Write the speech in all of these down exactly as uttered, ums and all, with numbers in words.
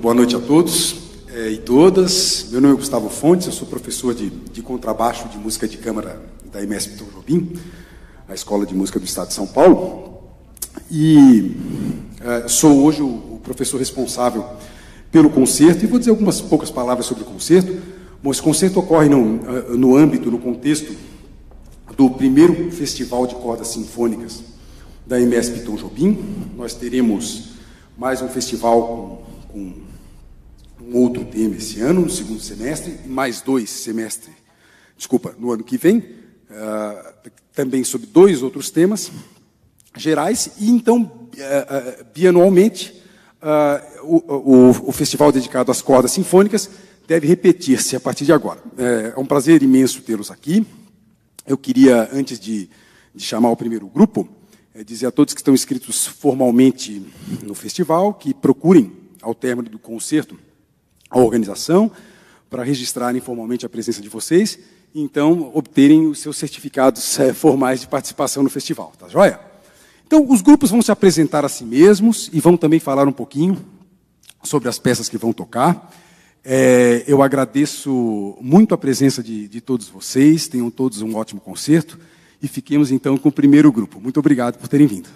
boa noite a todos é, e todas. Meu nome é Gustavo Fontes, eu sou professor de, de contrabaixo de música de câmara da M S Tom Jobim, a Escola de Música do Estado de São Paulo, e é, sou hoje o, o professor responsável pelo concerto, e vou dizer algumas poucas palavras sobre o concerto. Bom, esse concerto ocorre no, no âmbito, no contexto do primeiro Festival de Cordas Sinfônicas da M S Tom Jobim. Nós teremos mais um festival com, com um outro tema esse ano, no segundo semestre, e mais dois semestres, desculpa, no ano que vem, uh, também sobre dois outros temas gerais, e então, uh, uh, bianualmente, uh, o, o, o festival dedicado às cordas sinfônicas deve repetir-se a partir de agora. É um prazer imenso tê-los aqui. Eu queria, antes de, de chamar o primeiro grupo, é dizer a todos que estão inscritos formalmente no festival, que procurem, ao término do concerto, a organização, para registrarem formalmente a presença de vocês, e então obterem os seus certificados é, formais de participação no festival. Tá joia? Então, os grupos vão se apresentar a si mesmos e vão também falar um pouquinho sobre as peças que vão tocar. É, eu agradeço muito a presença de, de todos vocês, tenham todos um ótimo concerto, e fiquemos então com o primeiro grupo. Muito obrigado por terem vindo.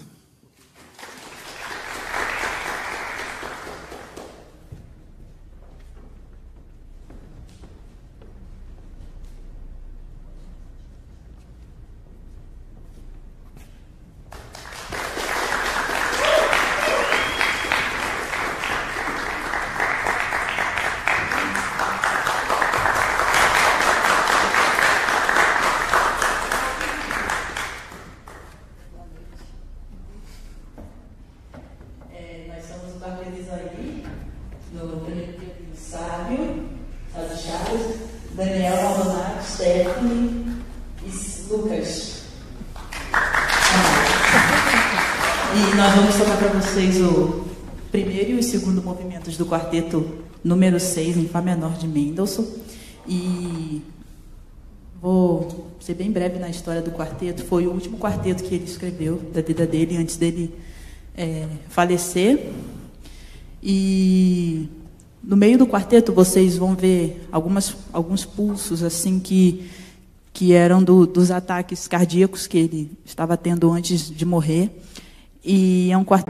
Do quarteto número seis, em Fá menor de Mendelssohn. E vou ser bem breve na história do quarteto. Foi o último quarteto que ele escreveu da vida dele, antes dele é, falecer. E no meio do quarteto vocês vão ver algumas, alguns pulsos assim que, que eram do, dos ataques cardíacos que ele estava tendo antes de morrer. E é um quarteto...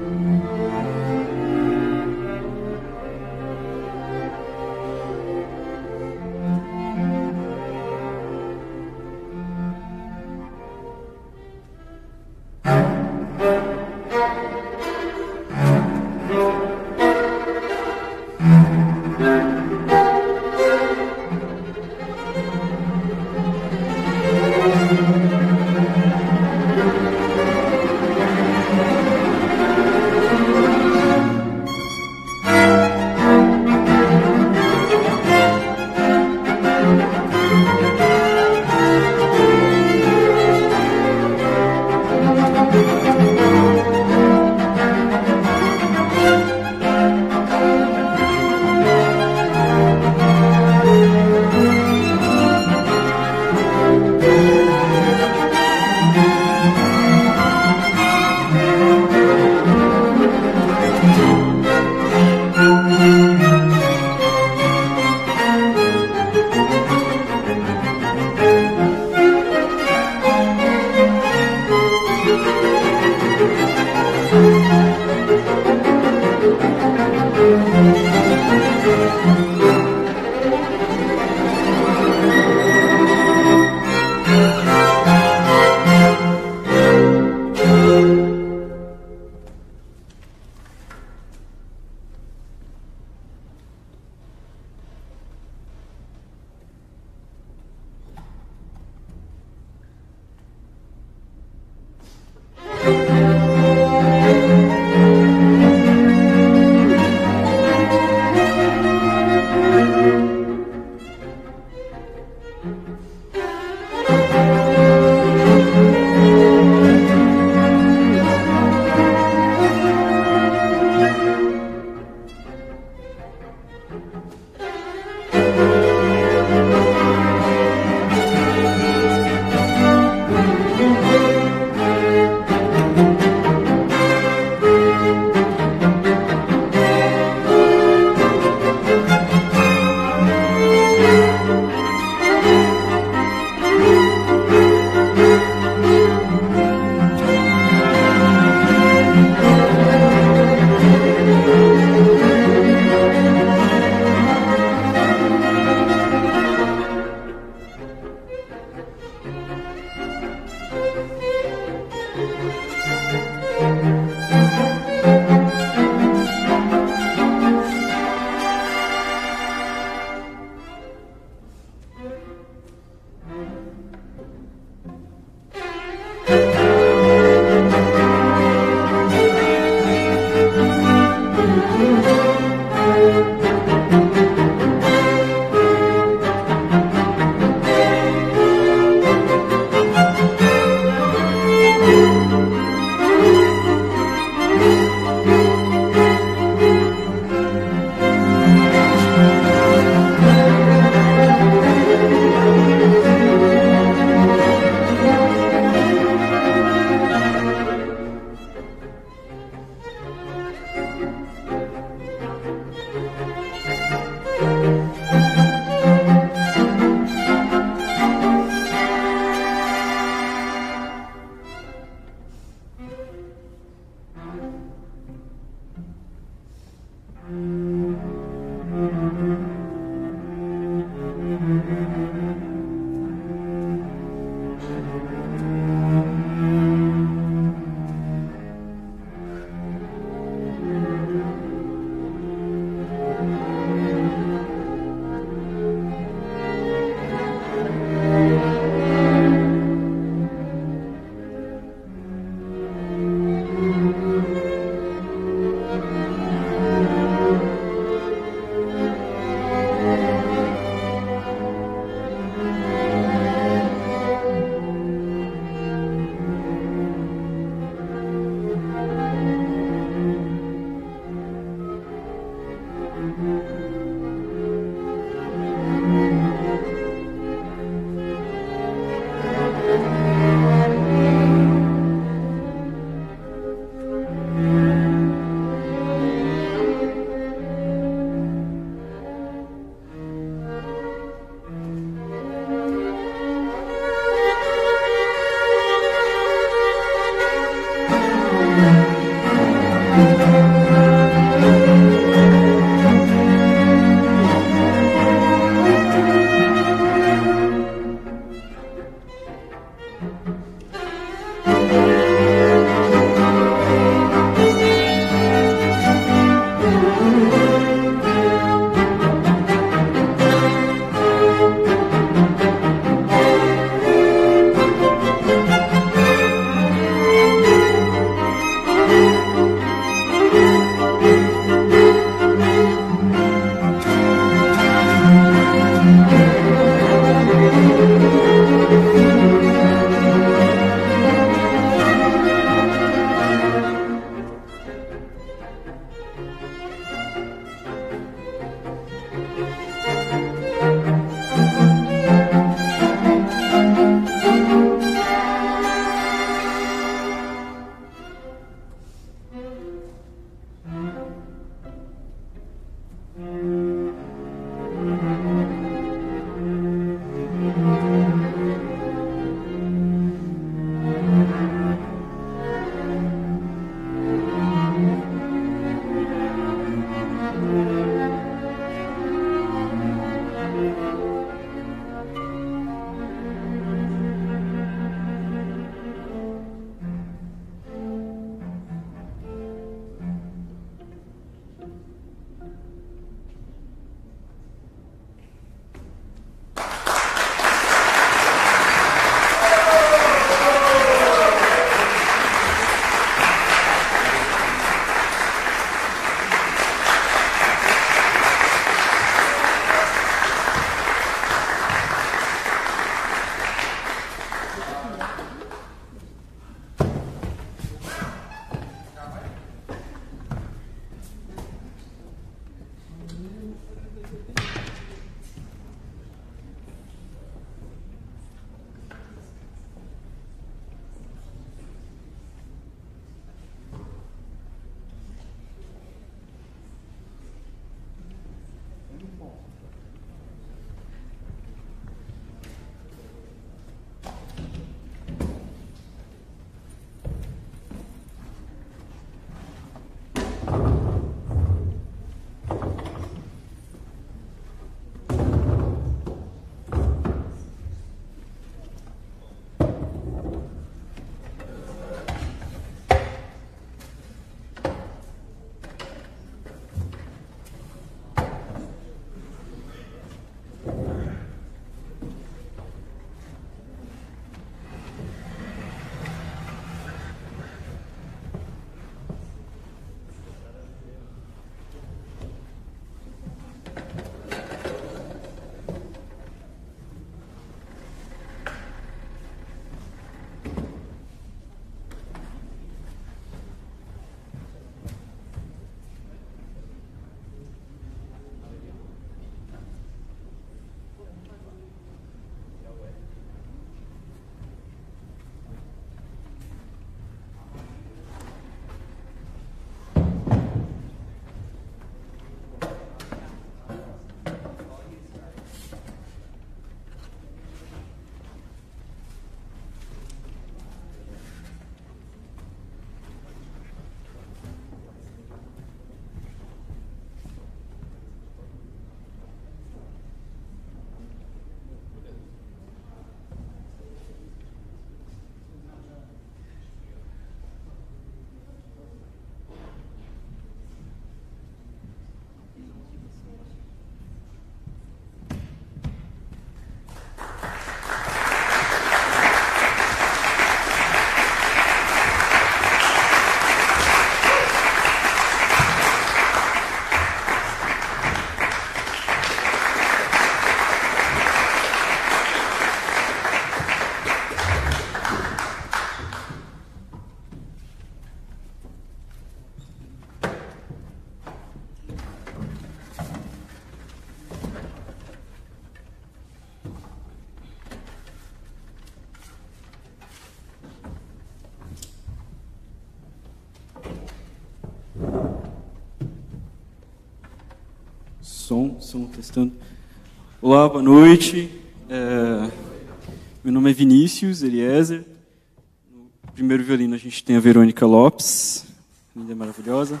som, testando. Olá, boa noite. É, meu nome é Vinícius Eliezer. No primeiro violino a gente tem a Verônica Lopes, linda e maravilhosa.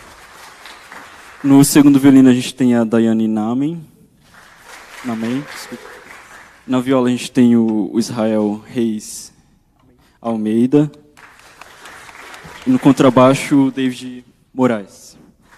No segundo violino a gente tem a Daiane Namen. Namen, desculpa. Na viola a gente tem o, o Israel Reis Almeida. E no contrabaixo, o David Moraes.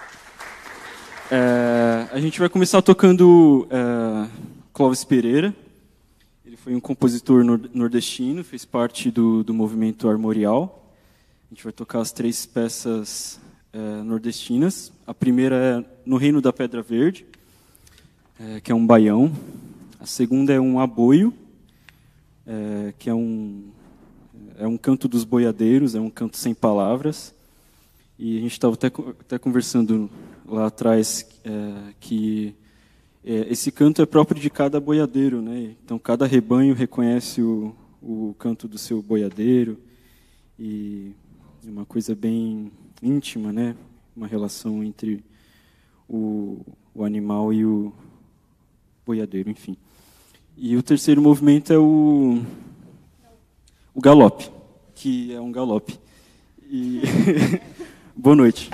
É, a gente vai começar tocando é, Clóvis Pereira. Ele foi um compositor nordestino, fez parte do, do movimento armorial. A gente vai tocar as três peças é, nordestinas. A primeira é No Reino da Pedra Verde, é, que é um baião. A segunda é um aboio, é, que é um, é um canto dos boiadeiros, é um canto sem palavras. E a gente estava até, até conversando lá atrás é, que é, esse canto é próprio de cada boiadeiro, né? Então, cada rebanho reconhece o, o canto do seu boiadeiro. E é uma coisa bem íntima, né? Uma relação entre o, o animal e o boiadeiro, enfim. E o terceiro movimento é o, o galope, que é um galope. E boa noite.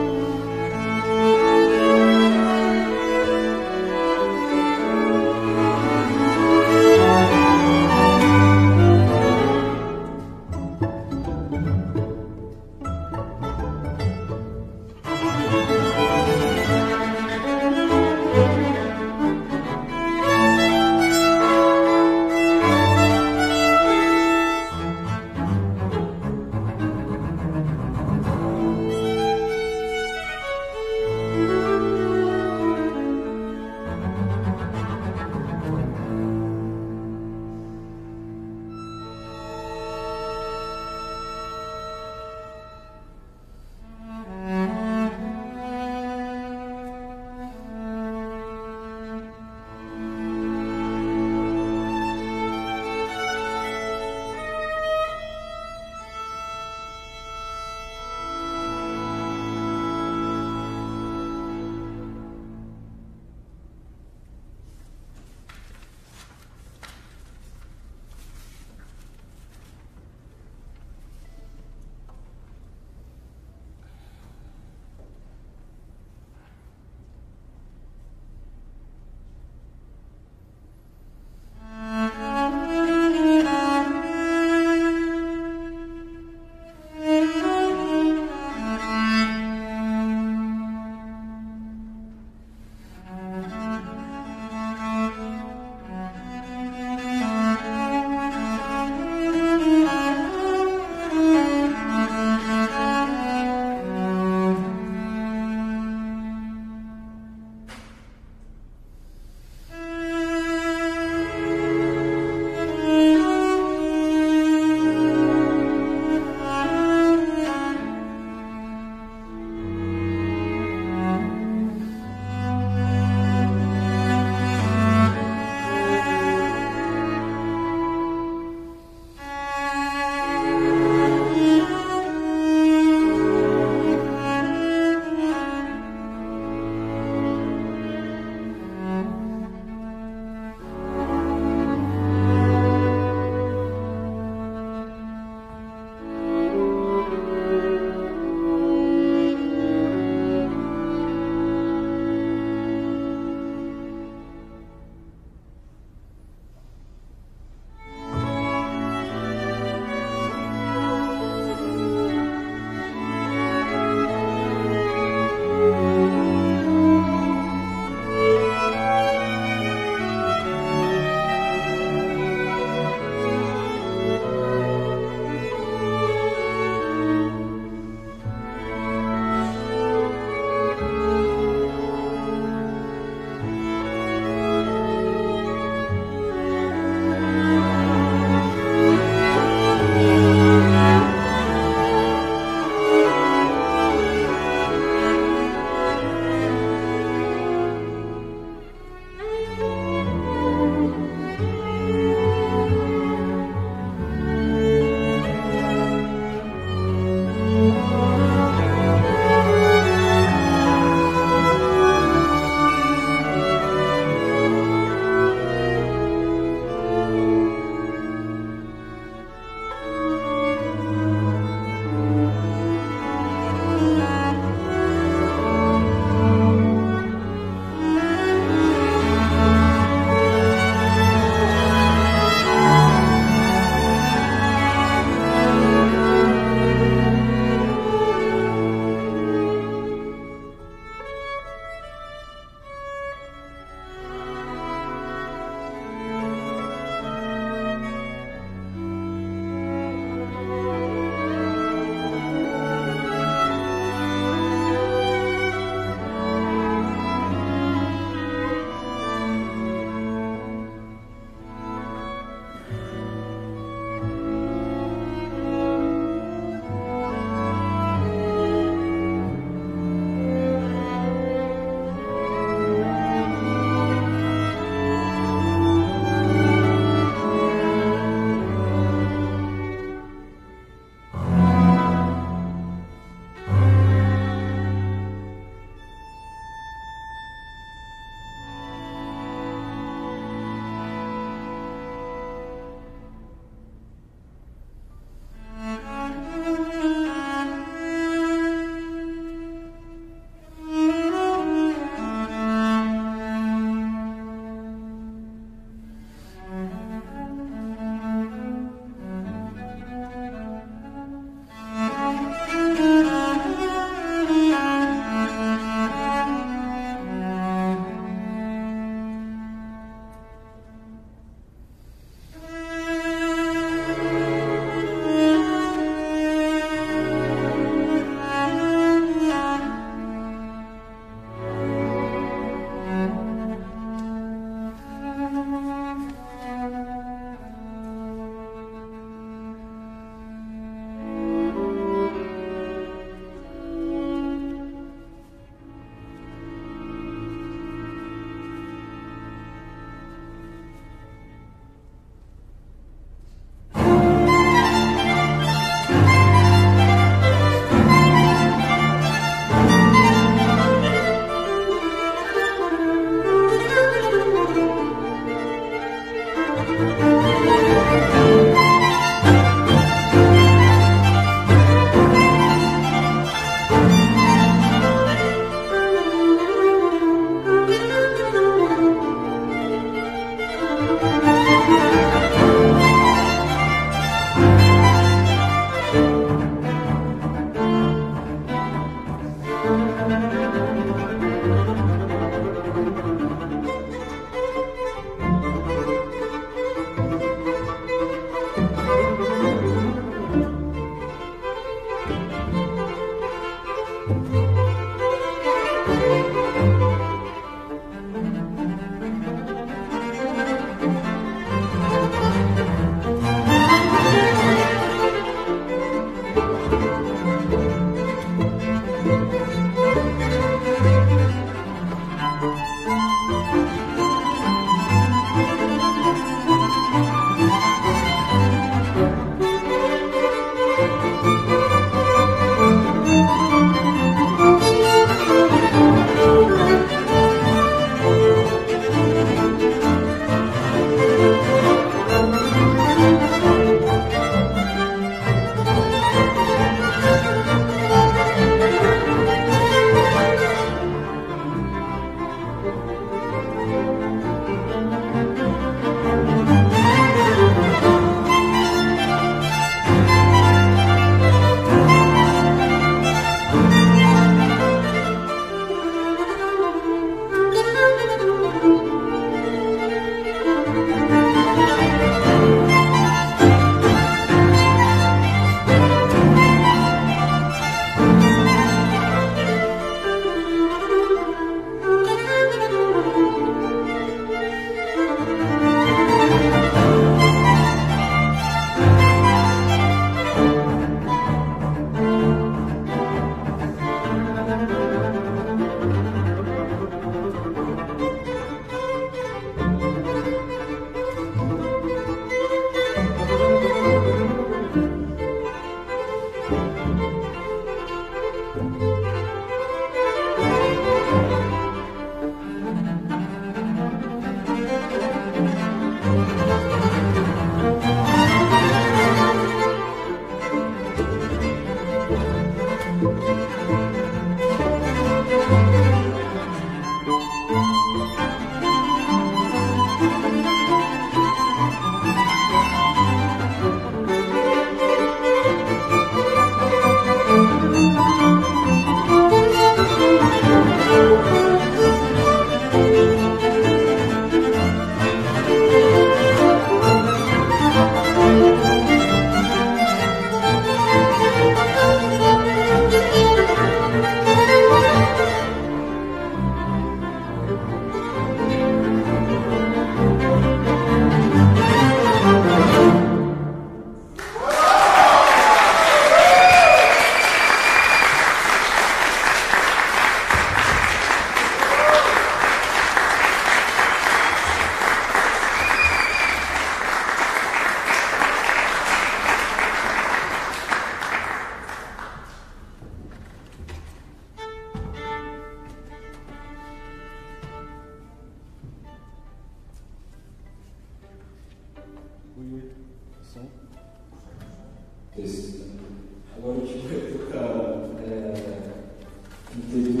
Agora a gente vai tocar é, quinteto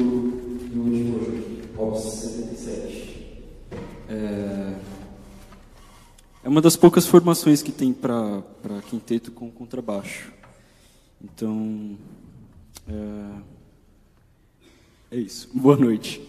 do Dvorak, Opus setenta e sete. É, é uma das poucas formações que tem para quinteto com contrabaixo. Então, é, é isso. Boa noite.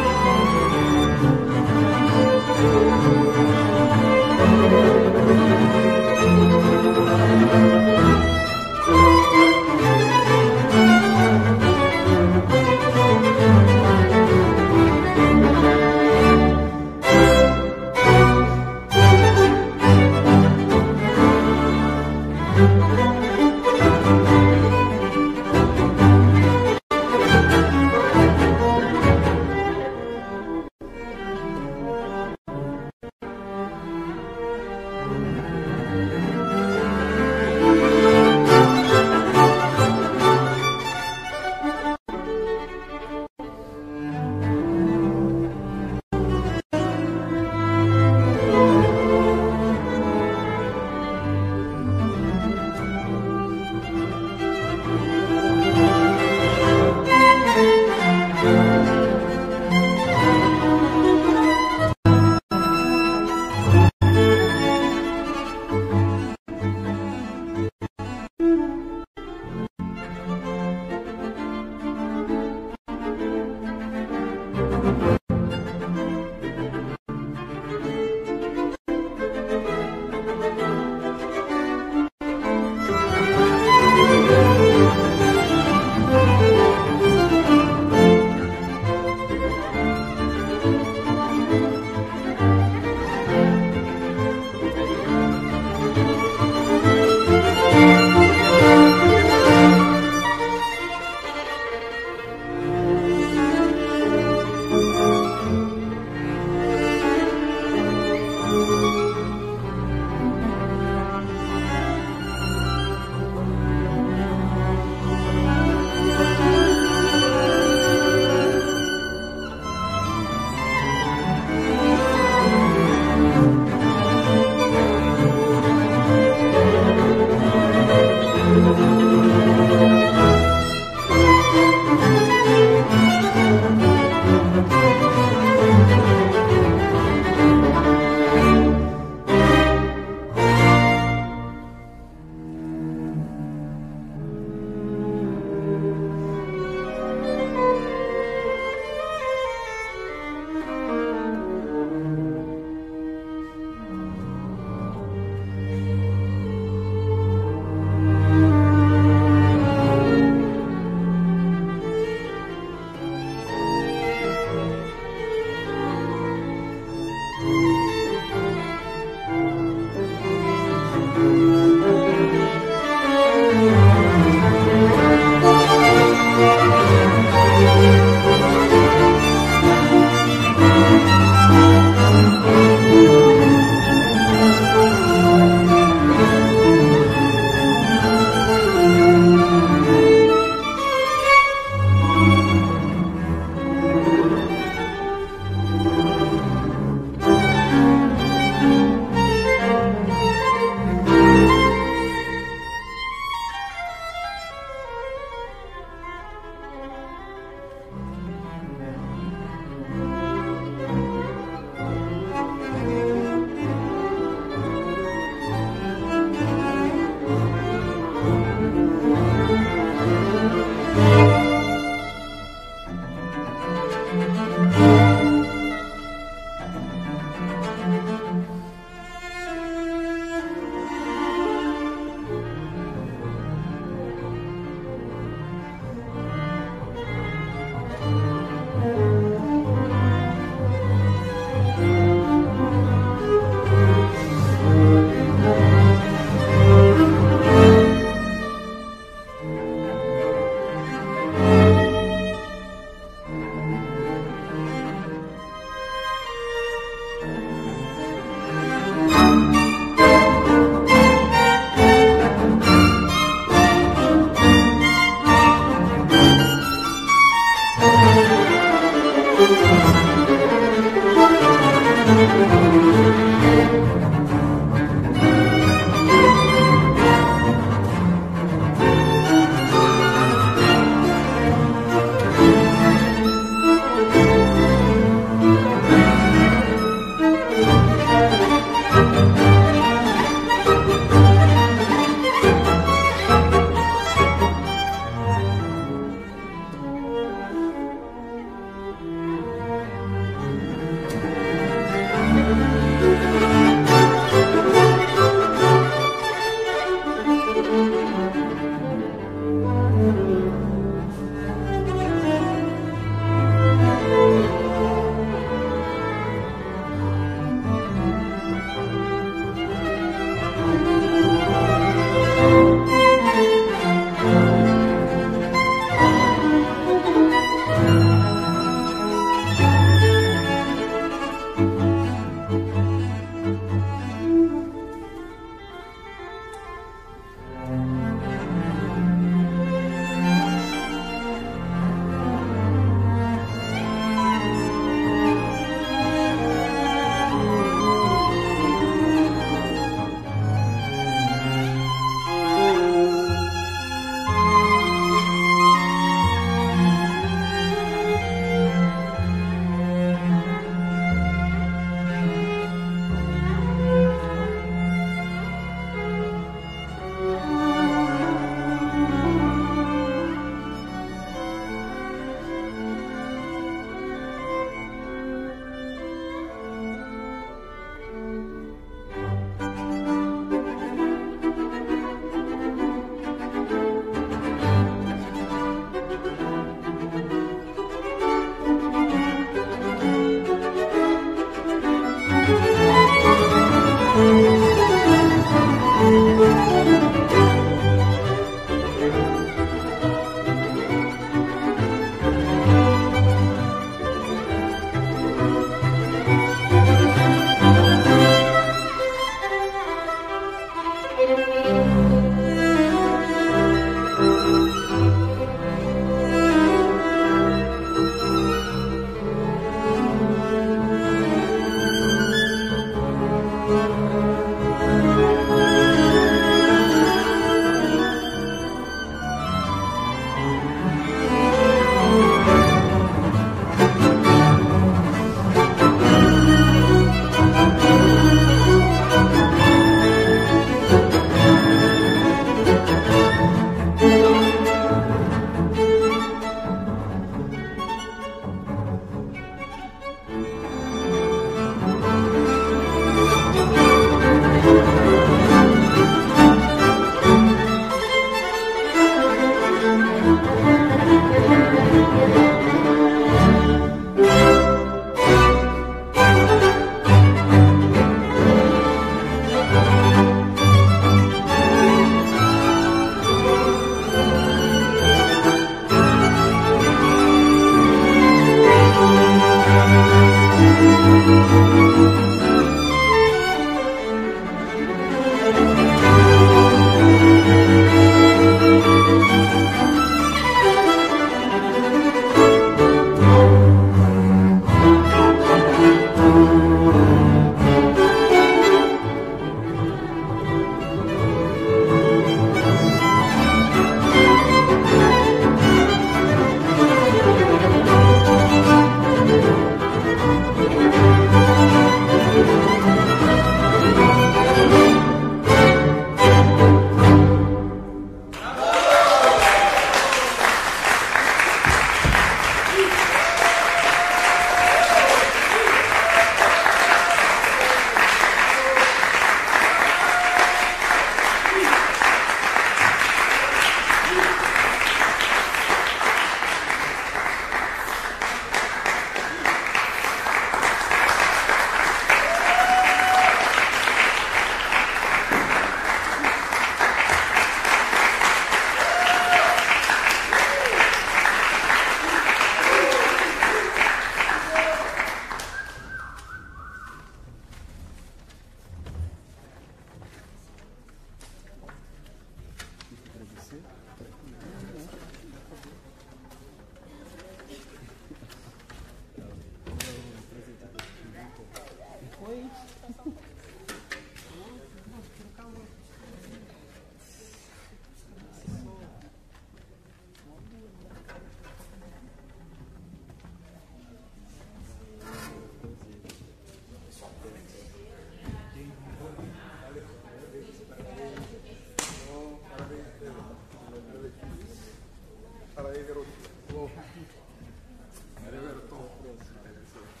para aí, garoto. Valeu, garoto.